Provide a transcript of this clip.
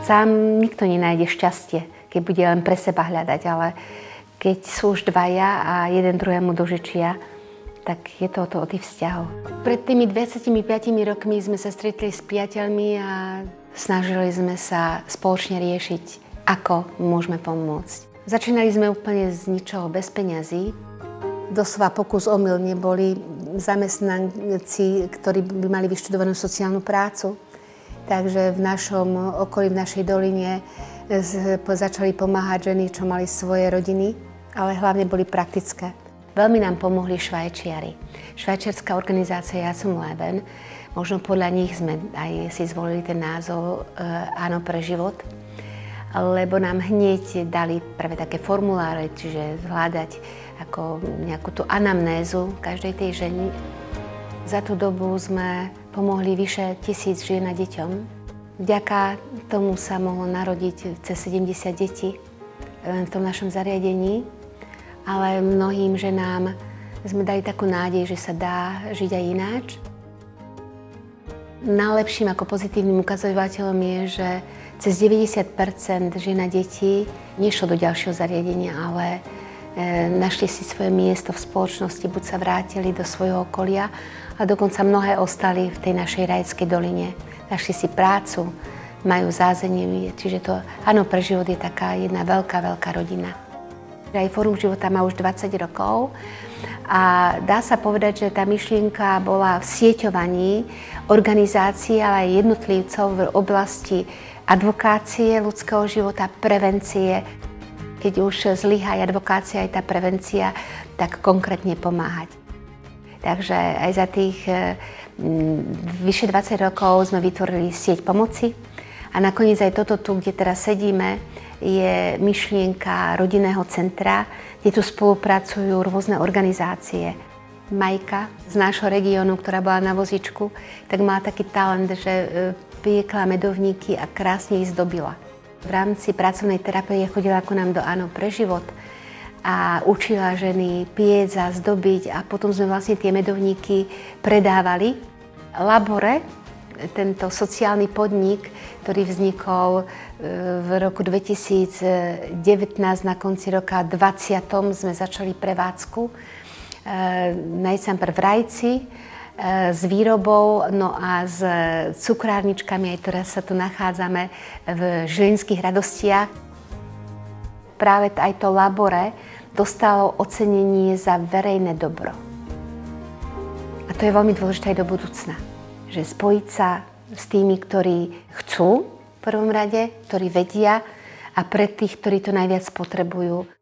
Sám nikto nenájde šťastie, keď bude len pre seba hľadať, ale keď sú už dvaja a jeden druhému dožičia, tak je to o tých vzťahov. Pred tými 25 rokmi sme sa stretli s priateľmi a snažili sme sa spoločne riešiť, ako môžeme pomôcť. Začínali sme úplne z ničoho, bez peňazí. Doslova pokus omyl, neboli zamestnanci, ktorí by mali vyštudovanú sociálnu prácu. Takže v našom okolí, v našej doline začali pomáhať ženy, čo mali svoje rodiny, ale hlavne boli praktické. Veľmi nám pomohli Švajčiari. Švajčiarska organizácia Ja som Leben, možno podľa nich sme aj si zvolili ten názov Áno pre život, lebo nám hneď dali prvé také formuláre, čiže hľadať ako nejakú tú anamnézu každej tej ženy. Za tú dobu sme pomohli vyše 1000 žien a deťom. Vďaka tomu sa mohlo narodiť cez 70 detí len v tom našom zariadení, ale mnohým ženám sme dali takú nádej, že sa dá žiť aj ináč. Najlepším ako pozitívnym ukazovateľom je, že cez 90% žien a detí nešlo do ďalšieho zariadenia, ale našli si svoje miesto v spoločnosti, buď sa vrátili do svojho okolia a dokonca mnohé ostali v tej našej Rajeckej doline. Našli si prácu, majú zázemie, čiže to Áno pre život je taká jedna veľká rodina. Aj Fórum života má už 20 rokov a dá sa povedať, že tá myšlienka bola v sieťovaní organizácií, ale aj jednotlivcov v oblasti advokácie ľudského života, prevencie. Keď už zlyhá aj advokácia, aj tá prevencia, tak konkrétne pomáhať. Takže aj za tých vyše 20 rokov sme vytvorili sieť pomoci a nakoniec aj toto tu, kde teraz sedíme, je myšlienka rodinného centra, kde tu spolupracujú rôzne organizácie. Majka z nášho regiónu, ktorá bola na vozičku, tak má taký talent, že piekla medovníky a krásne ich zdobila. V rámci pracovnej terapie chodila ako nám do Áno pre život a učila ženy piec a zdobiť a potom sme vlastne tie medovníky predávali. Labore, tento sociálny podnik, ktorý vznikol v roku 2019, na konci roka 20. sme začali prevádzku. Najprv v Rajci, s výrobou, no a s cukrárničkami, aj teraz sa tu nachádzame v Žilinských Radostiach. Práve aj to Labore dostalo ocenenie za verejné dobro. A to je veľmi dôležité aj do budúcna, že spojiť sa s tými, ktorí chcú v prvom rade, ktorí vedia a pre tých, ktorí to najviac potrebujú.